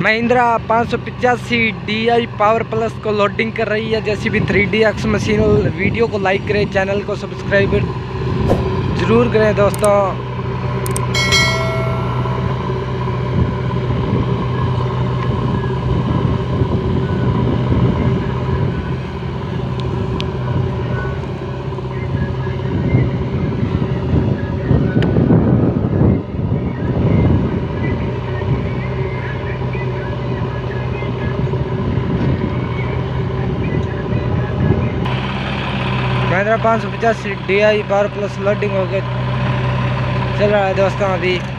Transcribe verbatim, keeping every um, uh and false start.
महिंद्रा पाँच सौ पचासी डी आई पावर प्लस को लोडिंग कर रही है जेसीबी थ्री डी एक्स मशीन। वीडियो को लाइक करें, चैनल को सब्सक्राइब जरूर करें दोस्तों। महिंद्रा पाँच सौ पचासी D I power plus loading हो गया चल रहा है दोस्तों अभी।